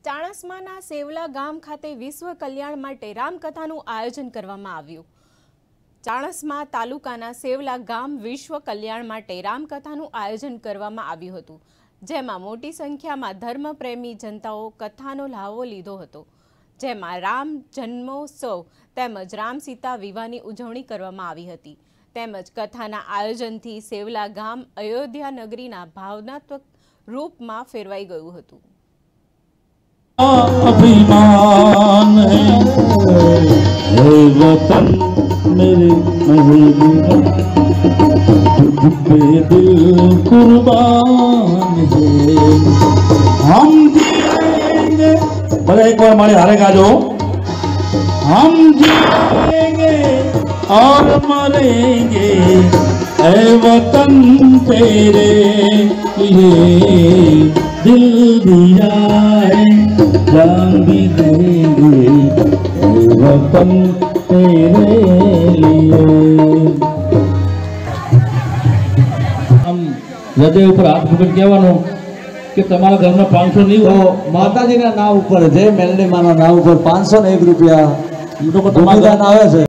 ચાણસ્માના સેવલા ગામ ખાતે વિશ્વ કલ્યાણ માટે રામકથાનું આયોજન કરવામાં આવ્યું। ચાણસ્મા તાલુકાના સેવલા ગામ વિશ્વ કલ્યાણ માટે રામકથાનું આયોજન કરવામાં આવ્યું હતું, જેમાં મોટી સંખ્યામાં ધર્મપ્રેમી જનતાઓ કથાનો લાવો લીધો હતો, જેમાં રામ જન્મોત્સવ તેમજ રામ સીતા વિવાહની ઉજવણી કરવામાં આવી હતી। તેમજ કથાના આયોજનથી સેવલા ગામ અયોધ્યા નગરીના ભાવનાત્મક रूप में फेरवाई गयु हतु। अभिमान है वतन मेरे महबूबा, पे दिल कुर्बान है। हम जिएंगे, भले एक बार मारे हारे गाजो। हम जिएंगे और मरेंगे ऐ वतन तेरे लिए दिल दिया है, जान भी देंगे ऐ वतन तेरे लिए। हम हृदय ऊपर हाथ पकड़ कहवानो कि तमारा घर में 500 नहीं हो, माताजी ना नाम ऊपर जय मेलडी माना नाम ऊपर 501 रुपया તમારા આવે છે।